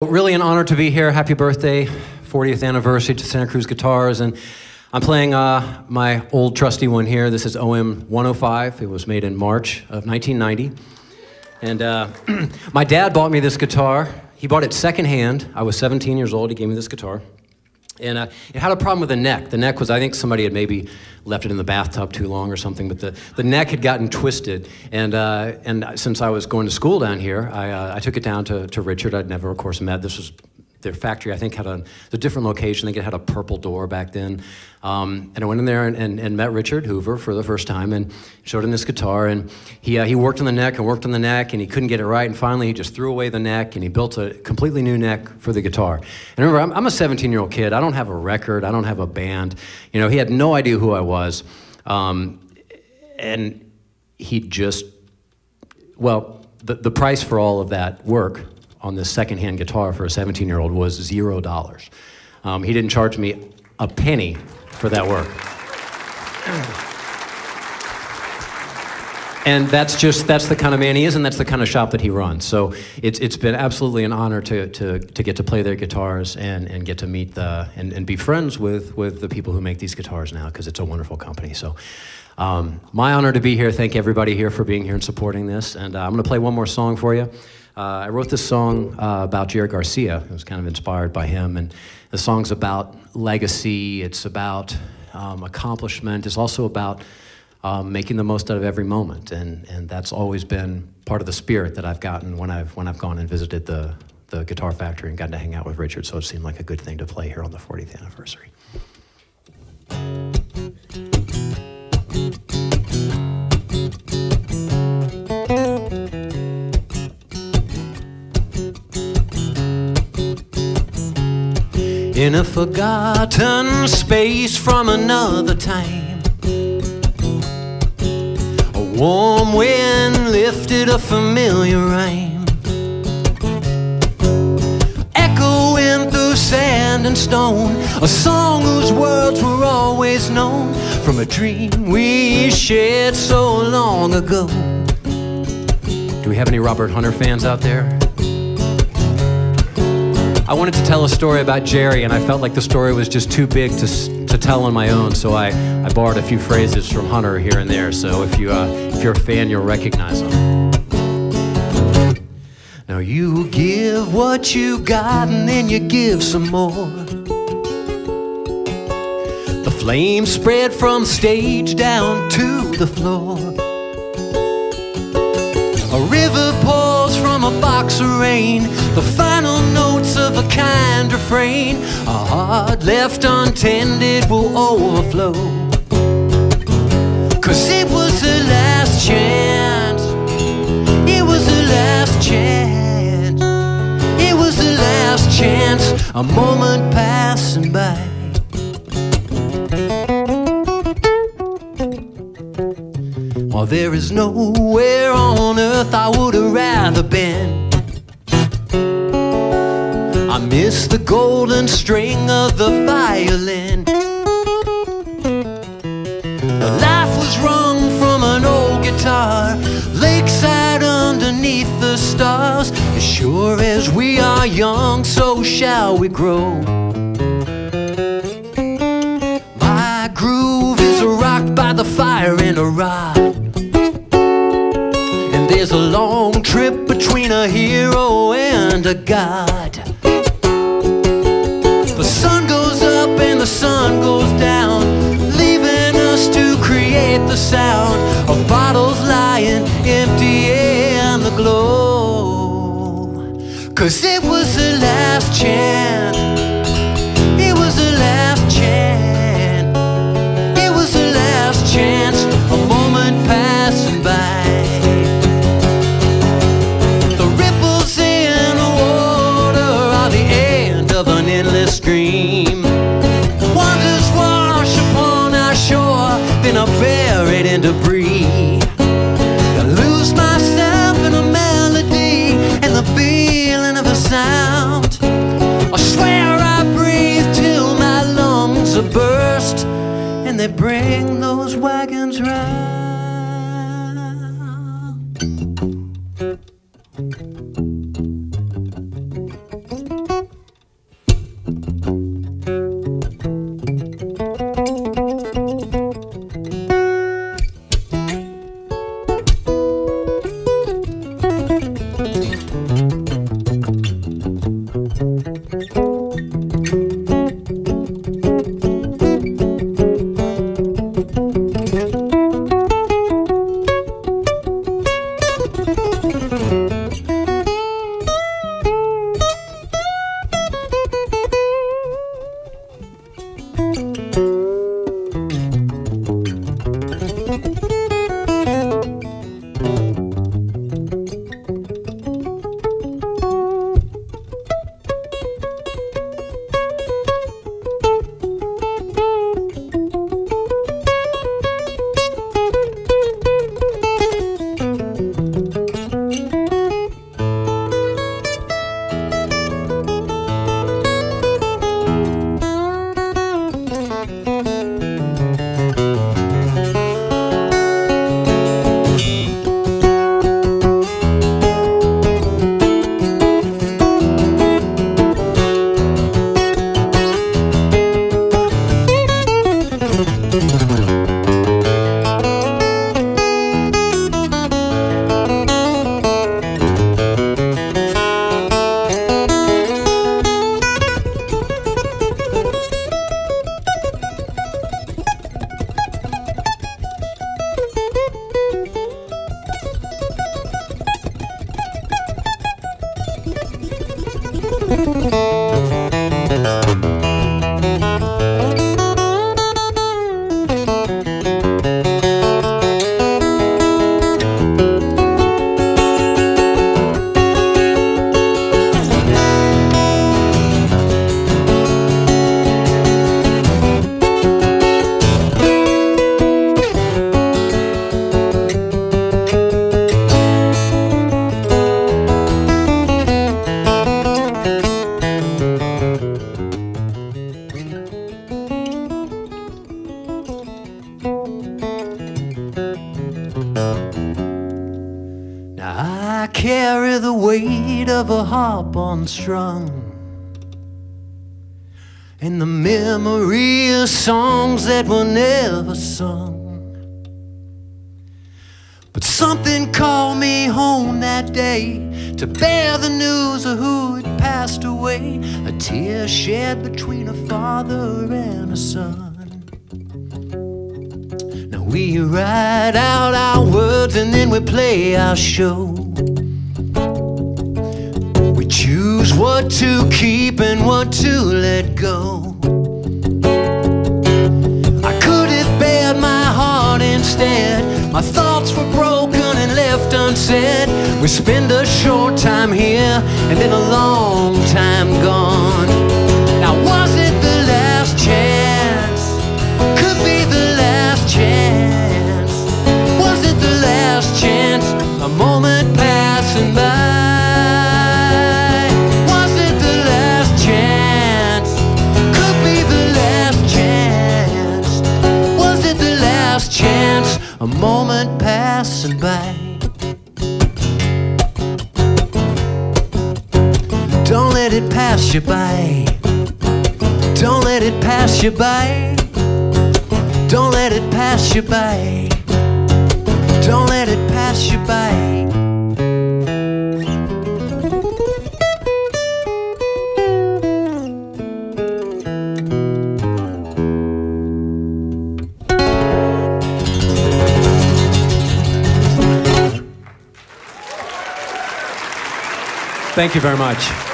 Really an honor to be here. Happy birthday, 40th anniversary to Santa Cruz Guitars. And I'm playing my old trusty one here. This is OM 105. It was made in March of 1990. And my dad bought me this guitar. He bought it secondhand. I was 17 years old. He gave me this guitar. And it had a problem with the neck. The neck was, I think somebody had maybe left it in the bathtub too long or something, but the neck had gotten twisted. And since I was going to school down here, I took it down to Richard. I'd never, of course, met. This was their factory, I think, had a different location. I think it had a purple door back then. And I went in there and met Richard Hoover for the first time and showed him this guitar. And he worked on the neck and worked on the neck, and he couldn't get it right. And finally, he just threw away the neck, and he built a completely new neck for the guitar. And remember, I'm a 17-year-old kid. I don't have a record. I don't have a band. You know, he had no idea who I was. And he just, well, the price for all of that work on this secondhand guitar for a 17-year-old was $0. He didn't charge me a penny for that work. And that's the kind of man he is, and that's the kind of shop that he runs. So it's been absolutely an honor to get to play their guitars and get to meet and be friends with the people who make these guitars now, because it's a wonderful company. So my honor to be here. Thank everybody here for being here and supporting this. And I'm going to play one more song for you. I wrote this song about Jerry Garcia. It was kind of inspired by him, and the song's about legacy. It's about accomplishment. It's also about making the most out of every moment, and that's always been part of the spirit that I've gotten when I've gone and visited the Guitar Factory and gotten to hang out with Richard. So it seemed like a good thing to play here on the 40th anniversary. In a forgotten space from another time, a warm wind lifted a familiar rhyme, echoing through sand and stone, a song whose words were always known from a dream we shared so long ago. Do we have any Robert Hunter fans out there? I wanted to tell a story about Jerry, and I felt like the story was just too big to tell on my own, so I borrowed a few phrases from Hunter here and there, so if you're a fan, you'll recognize them. Now you give what you got, and then you give some more. The flames spread from stage down to the floor. A river pours from a box of rain, the final notes of a kind refrain. A heart left untended will overflow, 'cause it was the last chance. It was the last chance. It was the last chance, a moment passing by. While there is nowhere on earth I would have rather been, I miss the golden string of the violin. Life was wrung from an old guitar, lakeside underneath the stars. As sure as we are young, so shall we grow. My groove is rocked by the fire in a rod. There's a long trip between a hero and a god. The sun goes up and the sun goes down, leaving us to create the sound of bottles lying empty in the glow. 'Cause it was the last chance. It was the last chance. It was the last chance, a moment passing by. Stream. Wonders wash upon our shore, then are buried in debris. I lose myself in a melody and the feeling of a sound. I swear I breathe till my lungs are burst, and they bring those wagons round. I carry the weight of a harp unstrung, and the memory of songs that were never sung. But something called me home that day to bear the news of who had passed away, a tear shed between a father and a son. Now we write out our words and then we play our show. We choose what to keep and what to let go. I could have bared my heart instead. My thoughts were broken and left unsaid. We spend a short time here and then a long time gone. Now was it the last chance? Could be the last chance. Was it the last chance? A moment passing by. Was it the last chance? Could be the last chance. Was it the last chance? A moment passing by. Don't let it pass you by. Don't let it pass you by. Don't let it pass you by. Don't let it pass you by. Thank you very much.